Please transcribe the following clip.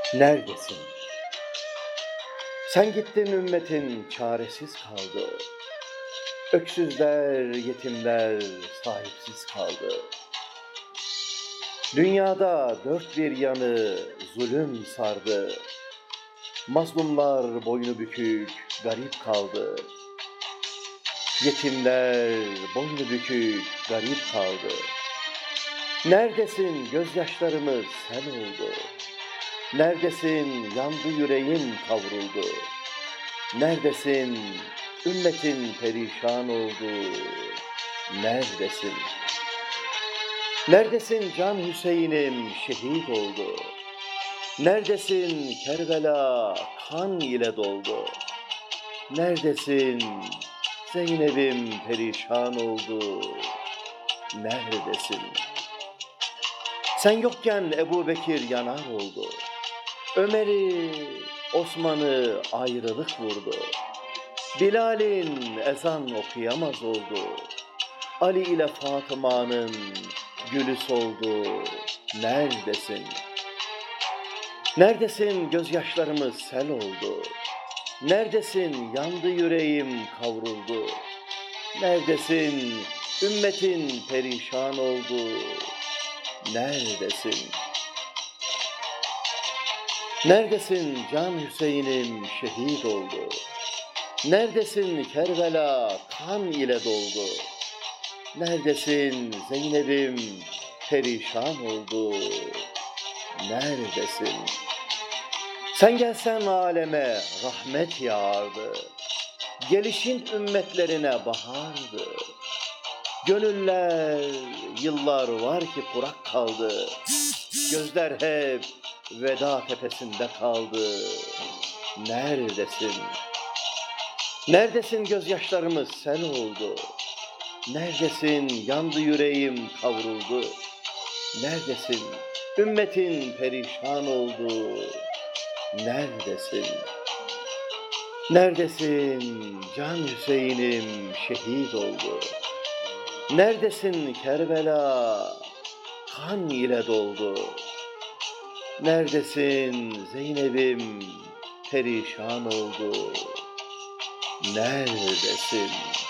Neredesin? Sen gittin, ümmetin çaresiz kaldı. Öksüzler, yetimler sahipsiz kaldı. Dünyada dört bir yanı zulüm sardı. Mazlumlar boynu bükük, garip kaldı. Yetimler boynu bükük, garip kaldı. Neredesin, gözyaşlarımız sel oldu. Neredesin, yandı yüreğim kavruldu. Neredesin, ümmetin perişan oldu. Neredesin? Neredesin, can Hüseyin'im şehit oldu. Neredesin, Kerbela kan ile doldu. Neredesin, Zeynep'im perişan oldu. Neredesin? Sen yokken Ebubekir yanar oldu. Ömer'i, Osman'ı ayrılık vurdu. Bilal'in ezan okuyamaz oldu. Ali ile Fatıma'nın gülü soldu. Neredesin? Neredesin, gözyaşlarımız sel oldu. Neredesin, yandı yüreğim kavruldu. Neredesin, ümmetin perişan oldu. Neredesin? Neredesin, can Hüseyin'im şehit oldu. Neredesin, Kerbela kan ile doldu. Neredesin, Zeynep'im perişan oldu. Neredesin? Sen gelsen aleme rahmet yağardı. Gelişin ümmetlerine bahardı. Gönüller yıllar var ki kurak kaldı. Gözler hep veda tepesinde kaldı. Neredesin? Neredesin, gözyaşlarımız sel oldu. Neredesin, yandı yüreğim kavruldu. Neredesin, ümmetin perişan oldu. Neredesin? Neredesin, can Hüseyin'im şehit oldu. Neredesin, Kerbela kan ile doldu. Neredesin, Zeynep'im perişan oldu. Neredesin?